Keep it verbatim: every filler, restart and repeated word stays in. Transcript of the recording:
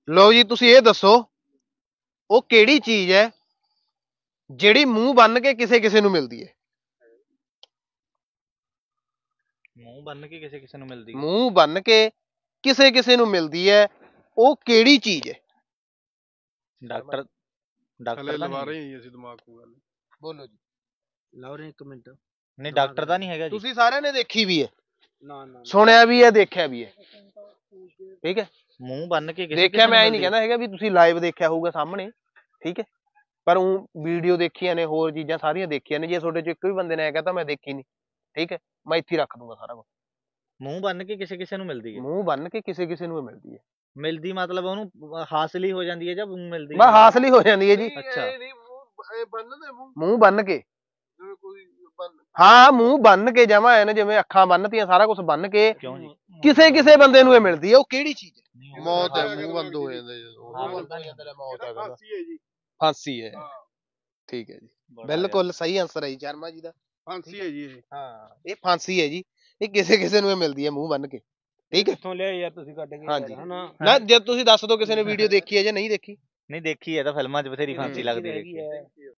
ਲਓ ਜੀ ਤੁਸੀਂ ਇਹ ਦੱਸੋ ਉਹ ਕਿਹੜੀ ਚੀਜ਼ ਹੈ ਜਿਹੜੀ ਮੂੰਹ ਬੰਨ ਕੇ ਕਿਸੇ ਕਿਸੇ ਨੂੰ ਮਿਲਦੀ ਹੈ। ਮੂੰਹ ਬੰਨ ਕੇ ਕਿਸੇ ਕਿਸੇ ਨੂੰ ਮਿਲਦੀ ਹੈ। ਮੂੰਹ ਬੰਨ ਕੇ ਕਿਸੇ ਕਿਸੇ ਨੂੰ ਮਿਲਦੀ ਹੈ ਉਹ ਕਿਹੜੀ ਚੀਜ਼ ਹੈ। ਡਾਕਟਰ ਡਾਕਟਰ ਤਾਂ ਲਵਾ ਨਹੀਂ ਰਹੇ ਹਾਂ ਅਸੀਂ ਦਿਮਾਗ ਨੂੰ ਗੱਲ। ਬੋਲੋ ਜੀ। ਲਾਓ ਰੇ ਇੱਕ ਮਿੰਟ। ਨਹੀਂ ਡਾਕਟਰ ਤਾਂ ਨਹੀਂ ਹੈਗਾ ਜੀ। ਤੁਸੀਂ ਸਾਰਿਆਂ ਨੇ ਦੇਖੀ ਵੀ ਹੈ, ਨਾ ਨਾ ਸੁਣਿਆ ਵੀ ਹੈ, ਦੇਖਿਆ ਵੀ ਹੈ। ਠੀਕ ਹੈ, ਮੂੰਹ ਬੰਨ ਕੇ ਕਿਸੇ ਦੇਖਿਆ ਮੈਂ ਇਹ ਨਹੀਂ ਕਹਿੰਦਾ ਹੈਗਾ ਵੀ ਤੁਸੀਂ ਲਾਈਵ ਦੇਖਿਆ ਹੋਊਗਾ ਸਾਹਮਣੇ, ਠੀਕ ਹੈ, ਪਰ ਉਹ ਵੀਡੀਓ ਦੇਖੀਆਂ ਨੇ, ਹੋਰ ਚੀਜ਼ਾਂ ਸਾਰੀਆਂ ਦੇਖੀਆਂ ਨੇ। ਜੇ ਤੁਹਾਡੇ ਚ ਇੱਕ ਵੀ ਬੰਦੇ ਨੇ ਕਹਤਾ ਮੈਂ ਦੇਖੀ ਨਹੀਂ, ਠੀਕ ਹੈ, ਮੈਂ ਇੱਥੇ ਰੱਖ ਦੂੰਗਾ ਸਾਰਾ ਕੁਝ। ਮੂੰਹ ਬੰਨ ਕੇ ਕਿਸੇ ਕਿਸੇ ਨੂੰ ਮਿਲਦੀ ਹੈ। ਮੂੰਹ ਬੰਨ ਕੇ ਕਿਸੇ ਕਿਸੇ ਨੂੰ ਮਿਲਦੀ ਹੈ। ਮਿਲਦੀ ਮਤਲਬ ਉਹਨੂੰ ਹਾਸਲ ਹੀ ਹੋ ਜਾਂਦੀ ਹੈ ਜਾਂ ਮੂੰਹ ਮਿਲਦੀ ਮੈਂ ਹਾਸਲ ਹੀ ਹੋ ਜਾਂਦੀ ਹੈ ਜੀ। ਅੱਛਾ ਮੂੰਹ ਬੰਨ ਕੇ, ਹਾਂ ਮੂੰਹ ਬੰਨ ਕੇ ਜਮਾ ਹੈ ਨਾ, ਜਿਵੇਂ ਅੱਖਾਂ ਬੰਨਤੀਆਂ, ਸਾਰਾ ਕੁਝ ਬੰਨ ਕੇ ਕਿਉਂ ਜੀ? ਕਿਸੇ ਕਿਸੇ ਬੰਦੇ ਨੂੰ ਇਹ ਮਿਲਦੀ ਹੈ। ਉਹ ਕਿਹੜੀ ਚੀਜ਼ ਹੈ? ਮੌਤ ਹੈ, ਮੂੰਹ ਬੰਦ ਹੋ ਜਾਂਦਾ ਜਦੋਂ ਫਾਂਸੀ ਹੈ। ਠੀਕ ਹੈ ਜੀ, ਬਿਲਕੁਲ ਸਹੀ ਆਨਸਰ ਹੈ ਜੀ ਸ਼ਰਮਾ ਜੀ ਦਾ। ਫਾਂਸੀ ਹੈ ਜੀ ਇਹ। ਹਾਂ ਇਹ ਫਾਂਸੀ ਹੈ ਜੀ, ਇਹ ਕਿਸੇ ਕਿਸੇ ਨੂੰ ਇਹ ਮਿਲਦੀ ਹੈ ਮੂੰਹ ਬੰਨ ਕੇ। ਠੀਕ ਹੈ, ਕਿੱਥੋਂ ਲਿਆ ਯਾਰ ਤੁਸੀਂ ਕੱਢ ਕੇ? ਹਾਂਜੀ ਨਾ ਜੇ ਤੁਸੀਂ ਦੱਸ ਦਿਓ ਕਿਸੇ ਨੇ ਵੀਡੀਓ ਦੇਖੀ ਹੈ ਜਾਂ ਨਹੀਂ ਦੇਖੀ। ਨਹੀਂ ਦੇਖੀ ਹੈ ਤਾਂ ਫਿਲਮਾਂ 'ਚ ਬਥੇਰੀ ਫਾਂਸੀ ਲੱਗਦੀ ਹੈ।